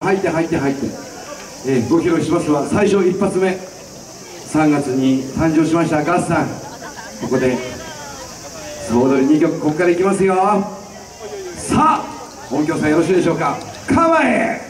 入って、ご披露しますは最初一発目、3月に誕生しましたガッサン。ここで総踊り2曲、ここからいきますよ。さあ音響さんよろしいでしょうか。構え。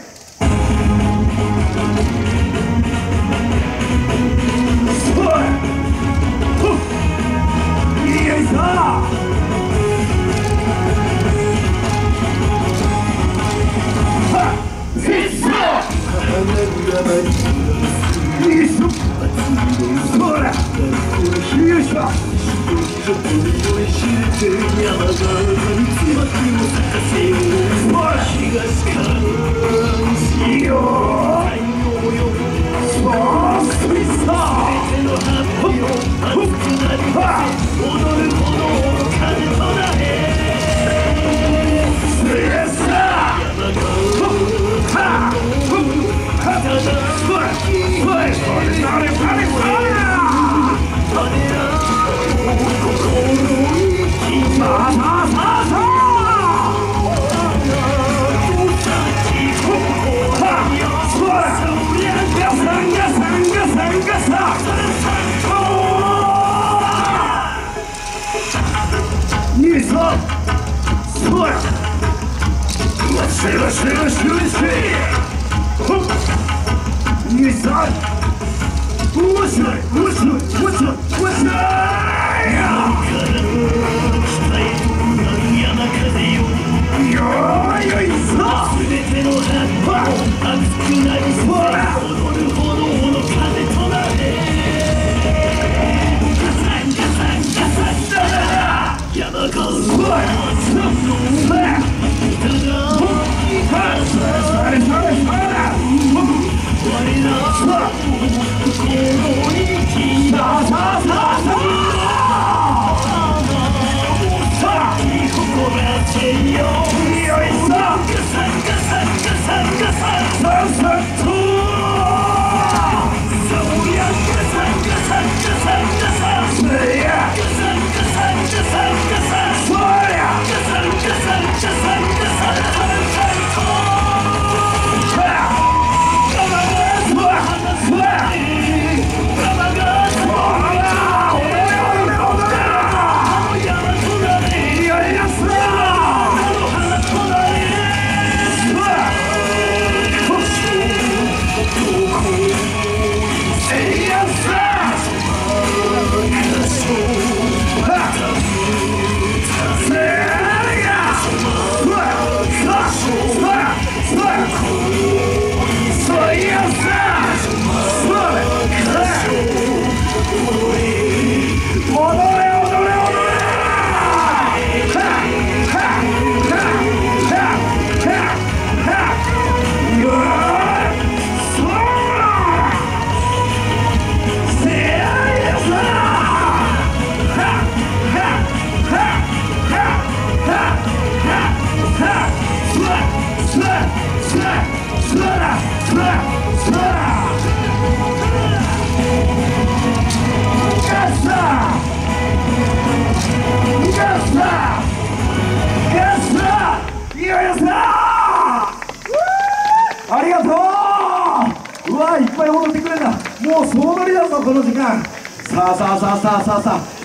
ありがとう。うわ、いっぱい踊ってくれた。もう総取りだぞこの時間。さあ